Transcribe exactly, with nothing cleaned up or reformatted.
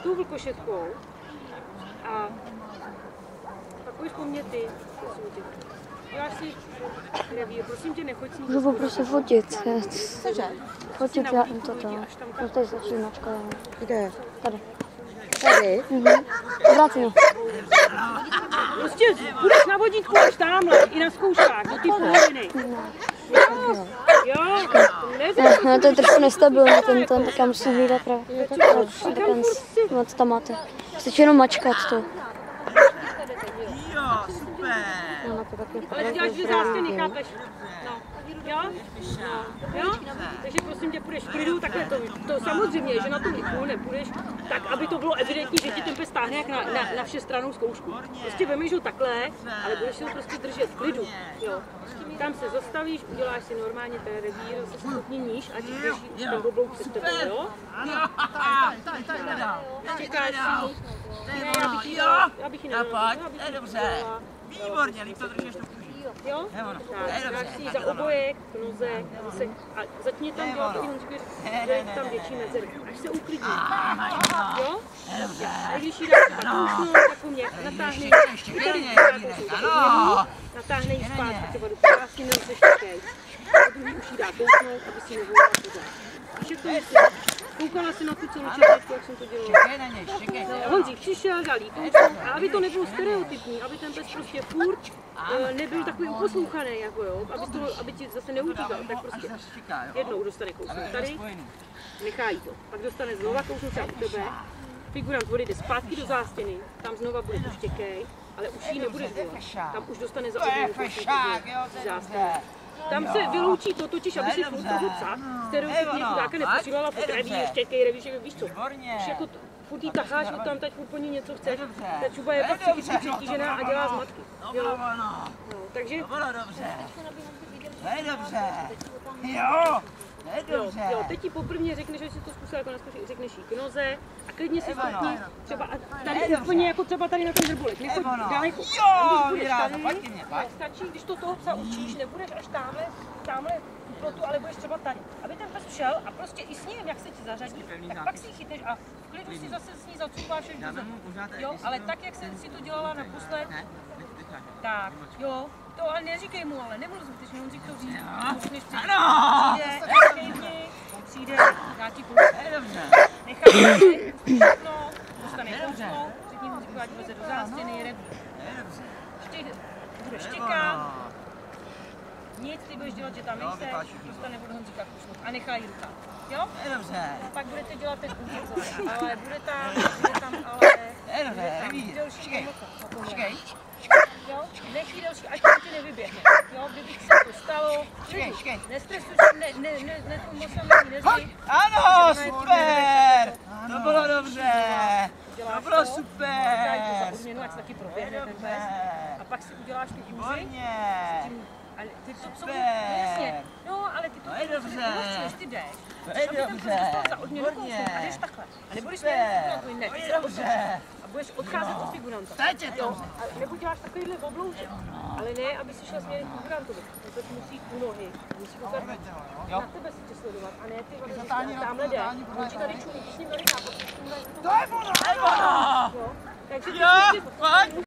tou vlkošetkou a pak půjdeš po mně ty. Děláš si revír, prosím tě, nechoď s ní. Můžu poprosit fotit. Cože? Fotit já toto. No tady se čímačka. Kde? Tady. Tady? Mhm. Vrátím. Prostě budeš na vodítku až tamhle, i na zkouškách, do ty poloviny. Jo, jo, Ne, no, to je trošku nestabilní, ten, ten, tak já musím hlídat právě. Takhle moc tam máte. Stačí jenom mačkat to. Jo, super. No, na to taky ale děláš, že zástěny, chápeš? No. Jo? No. Jo? Takže prosím tě, půjdeš v klidu, takhle to, to samozřejmě, že na tom liku nepůjdeš tak, aby to bylo evidentní, že ti ten pes táhne jak na, na, na všestrannou zkoušku. Prostě vemeš ho takhle, ale budeš si ho prostě držet v klidu. Jo? Tam se zastavíš, uděláš si normálně ten revír, se stupni níž a ti drží ten oblouk před tebou, jo? Čekáš si. Ne, já bych ji dala, já bych ji nedala. To je dobře. Výborně, líp to držíš to kůži. Jo? Tak, dáš si ji za obojek, k noze, a zase, a zatím tam dělá to i Honzíku, že je tam větší mezery, až se uklidní. Jo? A když ji dáš tak kousnout, tak po mně, natáhne ji, natáhne ji zpátky, třeba do krásky nerozeštěkej. A druhý už ji dá kousnout, aby si nevolila pořád. Víš, jak to myslím? Koukala si na tu celou četečku, jak jsem to dělala. Čekej na něj, čekej. Honzík přišel, dal jí kousnout, a aby to nebylo stereotypní, aby ten pes prostě furt nebyl takový uposlouchaný, jako jo, aby, to, aby ti zase neutíkal, tak prostě jednou dostane kousnout tady, nechá jí to, pak dostane znova kousnout třeba u tebe, figurant odejde zpátky do zástěny, tam znova bude to štěkej, ale už jí nebudeš volat, tam už dostane za oběhu zástěny. Tam se vyloučí to totiž, aby si furt toho psa stereotypně chudáka neposílala furt revír, štěkej, revír, víš co, už jako furt jí taháš, od tam teď furt po ní něco chceš, ta čuba je pak psychicky přetížená a dělá zmatky. Jo? No, takže... To bylo dobře. To je dobře. Jo. Jo, jo, teď ti poprvně řekneš, že si to zkusila jako naskočit, řekneš jí k noze a klidně si stopni třeba tady úplně jako třeba tady na ten drbolek, nechoď daleko. Jo, Míra, pojď mě, pojď. Stačí, když to toho psa učíš, nebudeš až tamhle, tamhle plotu, ale budeš třeba tady. Aby ten pes šel a prostě i s ním, jak se ti zařadí, tak pak si ji chytneš a v klidu si zase s ní zacupáš až do zem. Jo, ale tak, jak jsem si to dělala naposled, tak, jo. To ale neříkej mu, ale nebudu zbytečně, on říká to říct. Musíš přijít. Přijde, přijde, dá ti kousnout. Necháš si, no, dostane kousnout, řekni mu, že ti veze do zástěny, reví. Bude štěkat. Nic, ty budeš dělat, že tam nejseš, dostane od Honzíka kousnout a nechá jí ruka. Jo? Pak budete dělat ten útěk zase, ale bude tam, bude tam, ale... Bude tam delší pomoc. Jo? Nech jí delší, ať to ti nevyběhne. Jo? Kdyby se to stalo, nestresuj se, ne, ne, ne, ne, moc se mi nezdí. Ano, super! To bylo dobře! To bylo super! Daj to za odměnu, ať se taky proběhne ten pes. A pak si uděláš ty úzy. Ale ty to jsou, jasně, no, ale ty to než ty jdeš, aby ten pes dostal za odměnu kousnout a jdeš takhle. A nebudeš mět, ne, ty se odtočíš a budeš odcházet od figuranta. Teď je to! A nebo děláš takovýhle oblouček, ale ne, aby si šel směrem k figurantovi. To musí u nohy, musí koukat na tebe si tě sledovat a ne ty, když tamhle jde, on ti tady čumí, ty s ním tady chápat. To je ono! To je ono! Takže